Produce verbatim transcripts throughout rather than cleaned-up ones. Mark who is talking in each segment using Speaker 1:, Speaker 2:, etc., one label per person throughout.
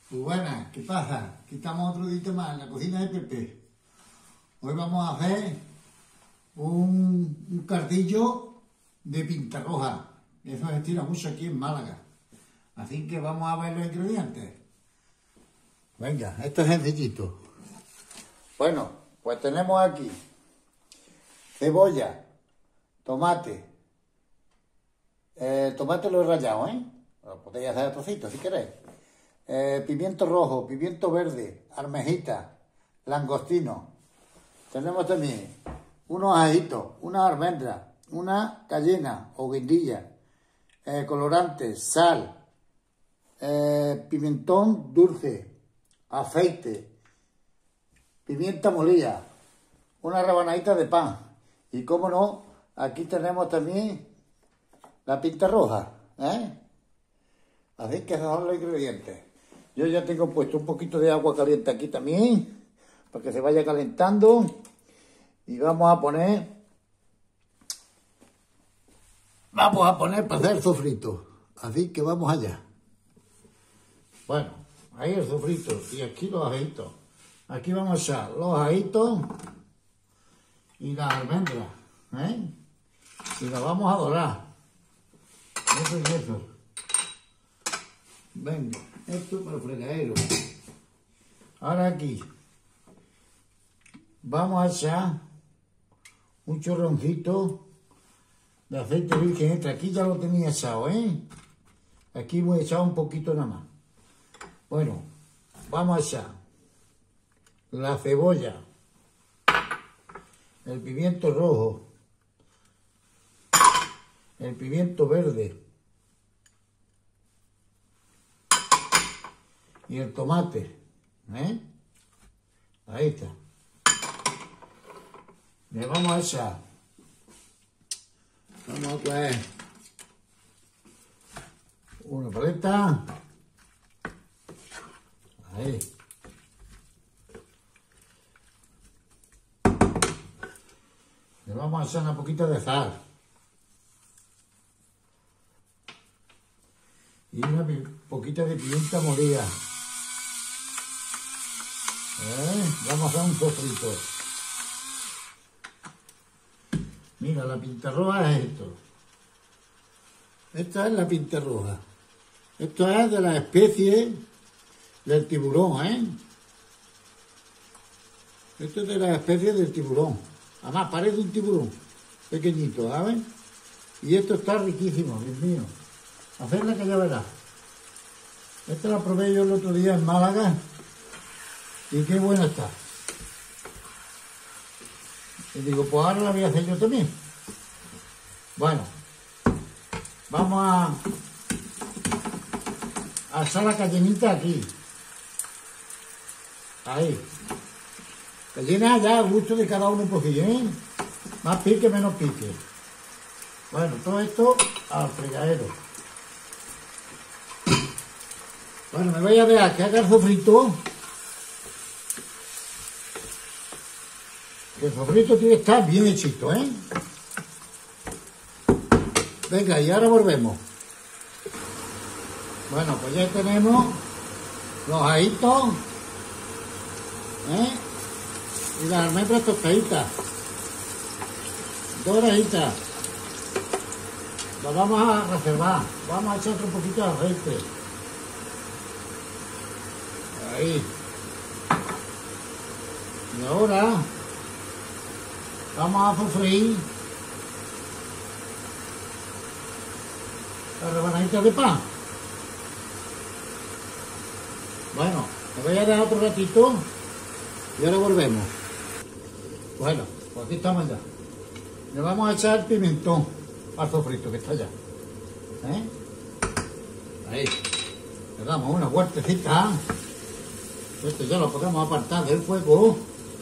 Speaker 1: Pues buenas, ¿qué pasa? Aquí estamos otro día más en la cocina de Pepe. Hoy vamos a hacer un, un cardillo de pinta roja. Eso se estira mucho aquí en Málaga. Así que vamos a ver los ingredientes. Venga, esto es sencillito. Bueno, pues tenemos aquí cebolla, tomate. Eh, tomate lo he rallado, ¿eh? Lo podéis hacer a trocitos si queréis. Eh, pimiento rojo, pimiento verde, almejita, langostino. Tenemos también unos ajitos, una almendra, una cayena o guindilla, eh, colorante, sal, eh, pimentón dulce, aceite, pimienta molida, una rebanadita de pan. Y cómo no, aquí tenemos también la pinta roja, ¿eh? Así que esos son los ingredientes. Yo ya tengo puesto un poquito de agua caliente aquí también, para que se vaya calentando. Y vamos a poner, vamos a poner para hacer el sofrito. Así que vamos allá. Bueno, ahí el sofrito y aquí los ajitos. Aquí vamos a echar los ajitos y las almendras, ¿eh? Y las vamos a dorar. Eso y eso. Venga, esto para el fregadero. Ahora aquí vamos a echar un chorroncito de aceite virgen extra. Aquí ya lo tenía echado, ¿eh? Aquí voy a echar un poquito nada más. Bueno, vamos a echar la cebolla, el pimiento rojo, el pimiento verde y el tomate, ¿eh? Ahí está. Le vamos a echar, vamos a coger una paleta, ahí. Le vamos a echar una poquita de sal y una poquita de pimienta molida. ¿Eh? Vamos a hacer un sofrito. Mira, la pinta roja es esto. Esta es la pinta roja. Esto es de la especie del tiburón, ¿eh? Esto es de la especie del tiburón. Además, parece un tiburón pequeñito, ¿sabes? Y esto está riquísimo, Dios mío. Hacerla que ya verás. Esta la probé yo el otro día en Málaga. Y qué buena está. Y digo, pues ahora la voy a hacer yo también. Bueno, vamos a, a echar la cayenita aquí. Ahí. Cayena ya a gusto de cada uno un poquillo, ¿eh? Más pique, menos pique. Bueno, todo esto al fregadero. Bueno, me voy a dejar que haga el sofrito. El sofrito tiene que estar bien hechito, ¿eh? Venga, y ahora volvemos. Bueno, pues ya tenemos los ajitos, ¿eh? Y las almendras tostaditas. Doraditas. Las vamos a reservar. Vamos a echar otro poquito de aceite. Ahí. Y ahora vamos a sofreír las rebanaditas de pan. Bueno, me voy a dejar otro ratito y ahora volvemos. Bueno, pues aquí estamos ya. Le vamos a echar pimentón al sofrito que está allá. ¿Eh? Ahí. Le damos una vueltecita. Esto ya lo podemos apartar del fuego.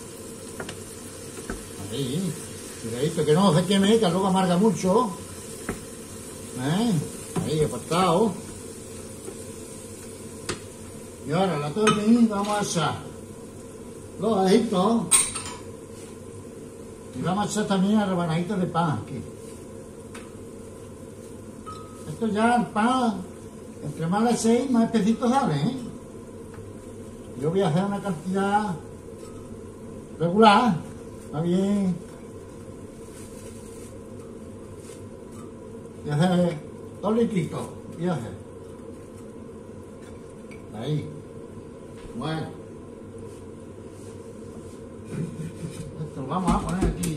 Speaker 1: Ahí, cuidadito que no se queme, que luego amarga mucho. ¿Eh? Ahí, apartado. Y ahora la torre vamos a echar los ajitos. Y vamos a echar también las rebanaditas de pan aquí. Esto ya el pan, entre más le echéis, más espesito sale, ¿eh? Yo voy a hacer una cantidad regular, está bien. Voy a hacer dos litritos, voy a hacer. Ahí. Bueno. Esto lo vamos a poner aquí.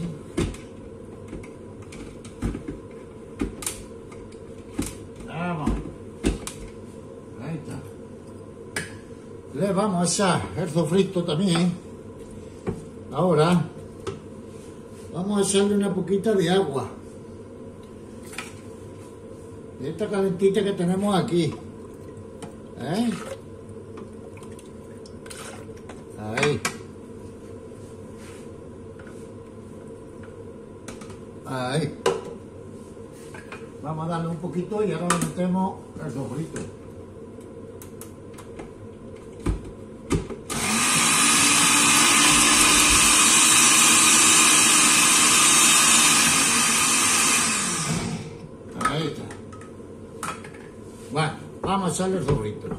Speaker 1: Vamos. Ahí está. Le vamos a echar el sofrito también. Ahora vamos a echarle una poquita de agua. Esta calentita que tenemos aquí. ¿Eh? Ahí. Ahí. Vamos a darle un poquito y ahora le metemos el sofrito. Ahí está. Bueno, vamos a echarle el sofrito.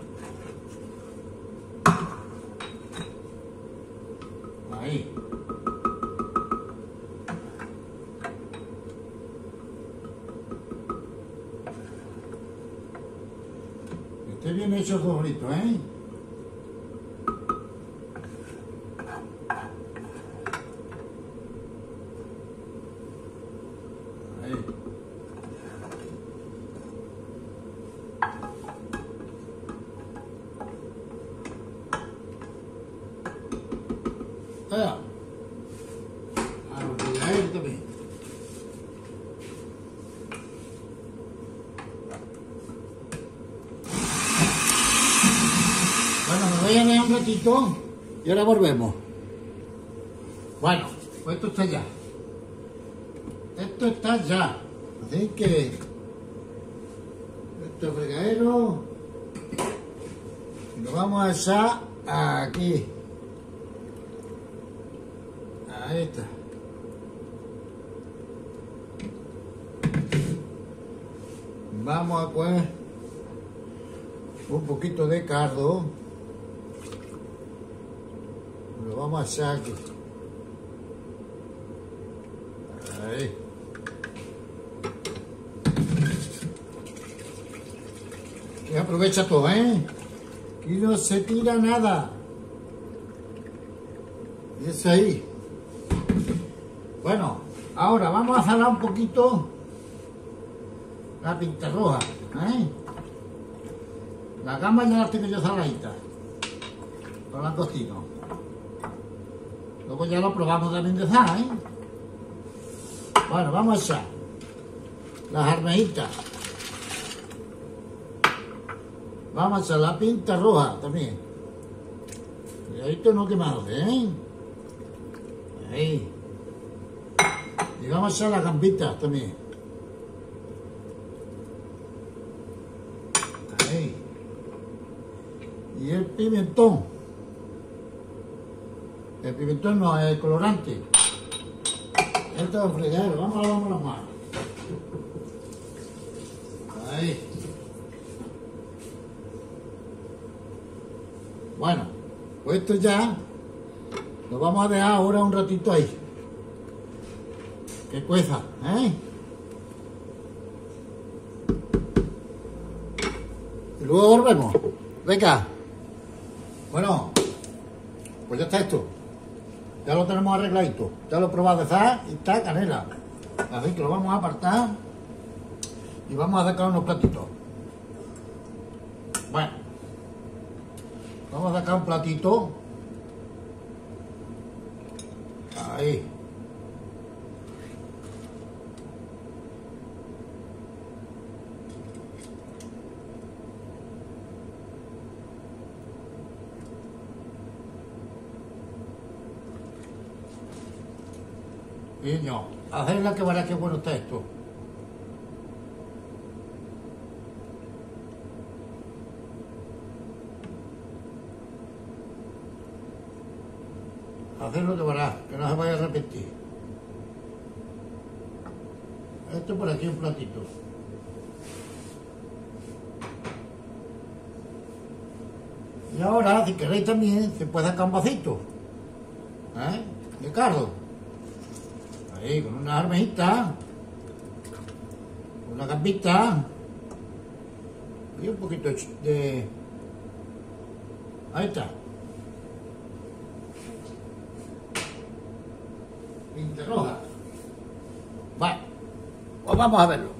Speaker 1: Ahí. Esté bien hecho el sofrito, ¿eh? Ahí. Ah, a él también. Bueno, me voy a leer un ratito y ahora volvemos. Bueno, pues esto está ya. Esto está ya. Así que esto es fregadero y lo vamos a echar aquí. Ahí está. Vamos a poner un poquito de cardo. Lo vamos a echar aquí. Ahí. Y aprovecha todo, ¿eh? Aquí no se tira nada. Y es ahí. Bueno, ahora vamos a salar un poquito la pinta roja, ¿eh? La gamba ya la tengo yo saladita, con langostino. Luego ya lo probamos también de sal, ¿eh? Bueno, vamos a echar las armejitas. Vamos a echar la pinta roja también. Cuidadito no quemado, ¿eh? Ahí. Y vamos a echar las gambitas también. Ahí. Y el pimentón. El pimentón no, es el colorante. Esto es fregadero. Vamos a lavarnos las manos. Ahí. Bueno, pues esto ya lo vamos a dejar ahora un ratito ahí. Que cueza, ¿eh? Y luego volvemos. Venga. Bueno, pues ya está esto. Ya lo tenemos arregladito. Ya lo he probado de sal y está canela. Así que lo vamos a apartar y vamos a sacar unos platitos. Bueno, vamos a sacar un platito. Ahí. Niño, hacedla que verás qué bueno está esto. Hacedlo que verás, que no se vaya a arrepentir. Esto por aquí un platito. Y ahora, si queréis también, se puede sacar un vasito, ¿eh? De cardo. Ahí, con una almejita, una gambita y un poquito de... Ahí está. Pinta roja. Vale, pues vamos a verlo.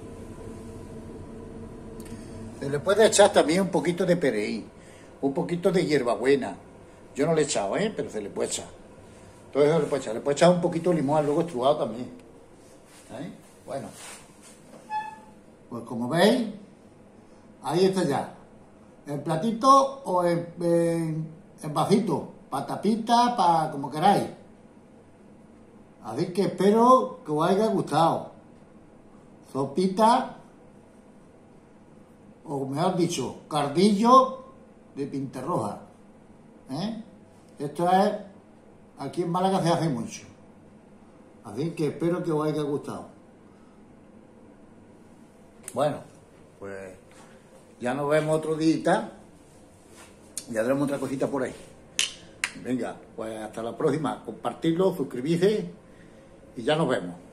Speaker 1: Se le puede echar también un poquito de perejil, un poquito de hierbabuena. Yo no le he echado, ¿eh? Pero se le puede echar. Todo eso le puede echar. Le puede echar un poquito de limón luego estrujado también. ¿Eh? Bueno. Pues como veis, ahí está ya. El platito o el, el, el vasito. Para tapita, para como queráis. Así que espero que os haya gustado. Sopita, o mejor dicho, cardillo de pinta roja. ¿Eh? Esto es, aquí en Málaga se hace mucho. Así que espero que os haya gustado. Bueno, pues ya nos vemos otro día. Ya tenemos otra cosita por ahí. Venga, pues hasta la próxima. Compartirlo, suscribirse y ya nos vemos.